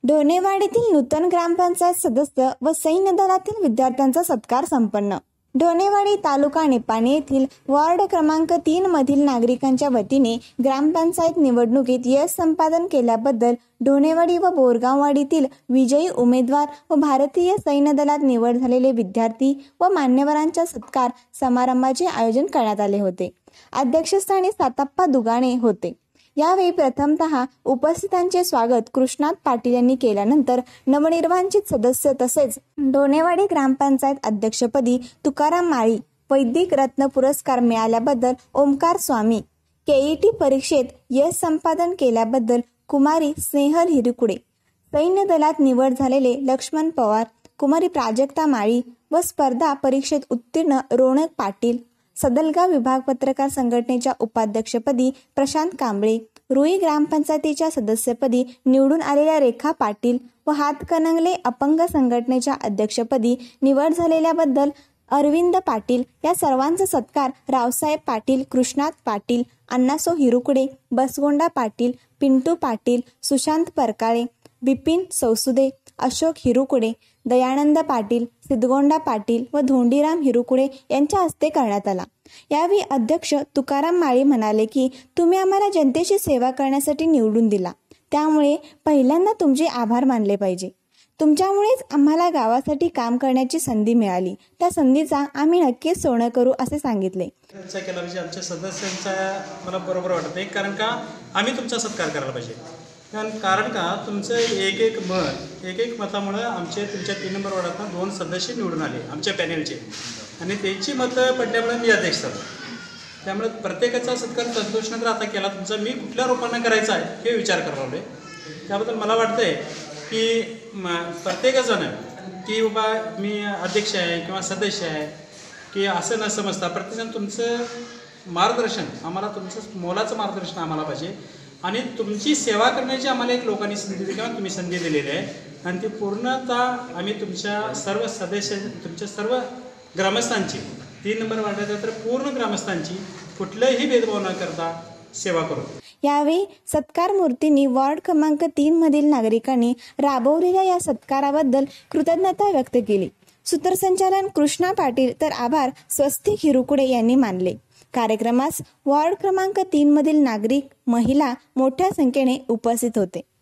ढोणेवाडीतील नूतन ग्रामपंचायत सदस्य व सैन्य दलातील विद्यार्थ्यांचा सत्कार संपन्न। ढोणेवाडी तालुका निपाणी येथील वॉर्ड क्रमांक 3 मधील नागरिकांच्या वतीने ग्रामपंचायत निवडणुकीत यश संपादन केल्याबद्दल ढोणेवाडी व बोरगाववाडीतील विजयी उमेदवार व भारतीय सैन्य दलात निवड झालेले विद्यार्थी व मान्यवरांच्या सत्कार समारंभाचे आयोजन करण्यात आले होते। अध्यक्षस्थानी साताप्पा दुगाणे होते। यावेळी प्रथमतः उपस्थितांचे स्वागत कृष्णात पाटील यांनी केल्यानंतर नवनिर्वाचित सदस्य तसेच ढोणेवाडी ग्रामपंचायत अध्यक्षपदी तुकाराम माळी वैदिक रत्न पुरस्कार मिळाल्याबद्दल ओमकार स्वामी, केईटी परीक्षेत यश संपादन केल्याबद्दल कुमारी स्नेहल हिरकुडे, सैन्य दलात निवड झालेले लक्ष्मण पवार, कुमारी प्राजक्ता माळी व स्पर्धा परीक्षेत उत्तीर्ण रोनक पाटील, सदलगाव विभाग पत्रकार संघटनेच्या उपाध्यक्षपदी प्रशांत कांबळे, रुई ग्रामपंचायतीच्या सदस्यपदी निवडून आलेल्या रेखा पाटील व हातकणंगले अपंग संघटनेच्या अध्यक्षपदी निवड झालेल्याबद्दल अरविंद पाटील या सर्वांचा सत्कार रावसाहेब पाटील, कृष्णात पाटील, अण्णासो हिरुकुडे, बसगोंडा पाटील, पिंटू पाटील, सुशांत परकाळे, बिपिन सौसुदे, अशोक हिरुकुडे, दयानंद पाटील, सिद्धगोंडा पाटील व धोंडीराम हिरुकुडे यांच्या हस्ते करण्यात आला। यावेळी अध्यक्ष तुकाराम माळी म्हणाले की तुम्ही आम्हाला जनतेची सेवा करण्यासाठी निवडून दिला, त्यामुळे पहिल्यांदा तुमचे आभार मानले पाहिजे। तुमच्यामुळेच आम्हाला गावासाठी काम करण्याची संधी मिळाली, त्या संधीचा आम्ही नक्कीच सोनं करू असे सांगितले। आमच्या सदस्यांचा मला बरोबर वाटत नाही, कारण का आम्ही तुमचा सत्कार करायला पाहिजे। कारण का तुमचं एक एक मतामुळे आमचे तुमच्या 3 नंबर वॉर्डातून 2 सदस्य निवडून आले आमच्या पॅनेलचे, आणि त्यांची मतं पडल्यामुळे मी अध्यक्ष झालो। त्यामुळे प्रत्येकाचा सत्कार संतोषनगर आता केला तुमचा, मी कुठल्या रूपाने करायचा आहे हे विचार करायला त्याबद्दल मला वाटतंय की प्रत्येकजण की बाबा मी अध्यक्ष आहे किंवा सदस्य आहे की असं न समजता प्रत्येकजण तुमचं मार्गदर्शन आम्हाला, तुमचं मोलाचं मार्गदर्शन आम्हाला पाहिजे, आणि तुमची सेवा करण्याची आम्हाला एक लोकांनी संधी दिली किंवा तुम्ही संधी दिलेली आहे, आणि ती पूर्णतः आम्ही तुमच्या सर्व सदस्य, तुमच्या सर्व ग्रामस्थांची 3 नंबर वार्डाच्या तर पूर्ण ग्रामस्थांची कुठलंही भेदभाव न करता सेवा करू। यावेळी सत्कार मूर्तींनी वॉर्ड क्रमांक 3 मधील नागरिकांनी राबवलेल्या या सत्काराबद्दल कृतज्ञता व्यक्त केली। सूत्रसंचालन कृष्णा पाटील तर आभार स्वस्तिक हिरुकुडे यांनी मानले। कार्यक्रमास वॉर्ड क्रमांक 3 मधील नागरिक, महिला मोठ्या संख्येने उपस्थित होते।